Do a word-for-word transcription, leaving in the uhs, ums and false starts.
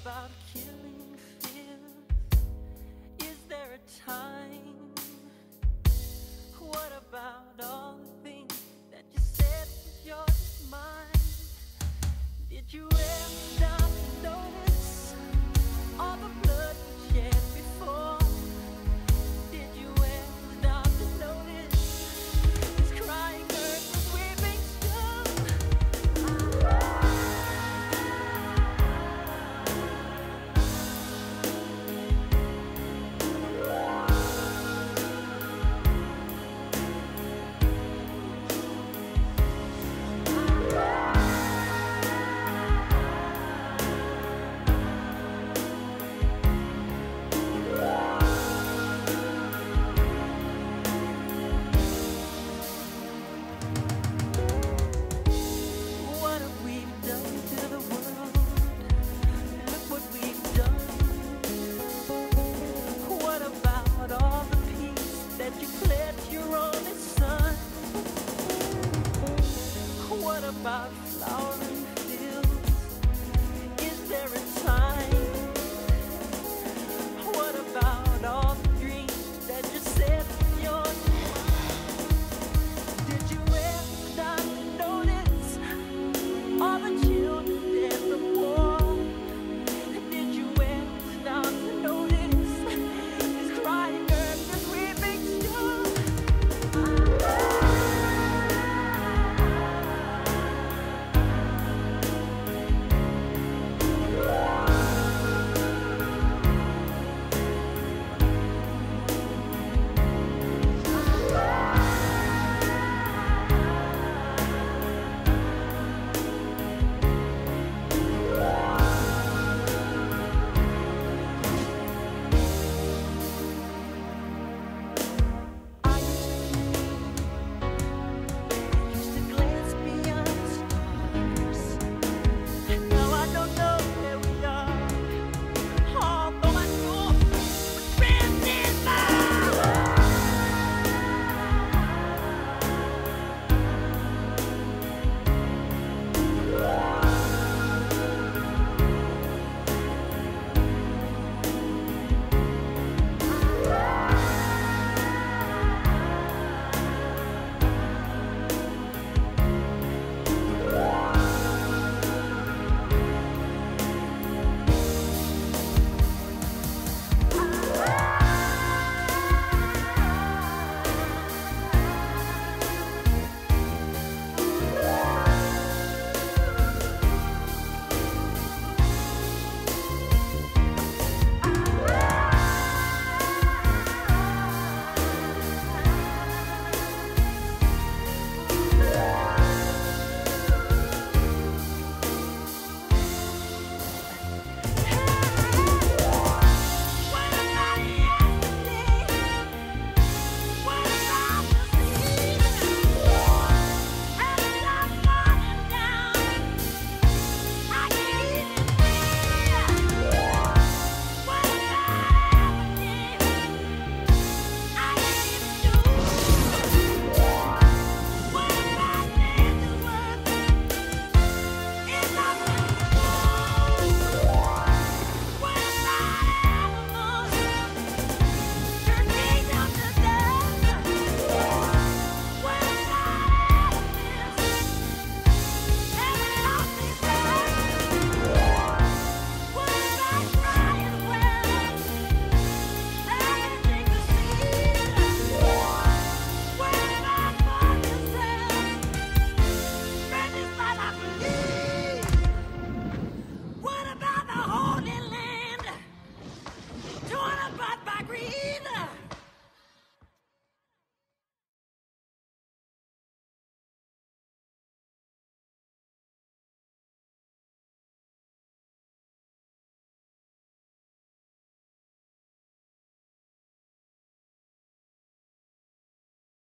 about killing fears? Is there a time? What about all the things that you said was yours, mine? Did you ever stop to notice all the blood we shed before? Did you ever stop to notice this crying earth was weeping still? What have we done to the world? Look what we've done. What about all the peace that you pledged your only son? What about flowering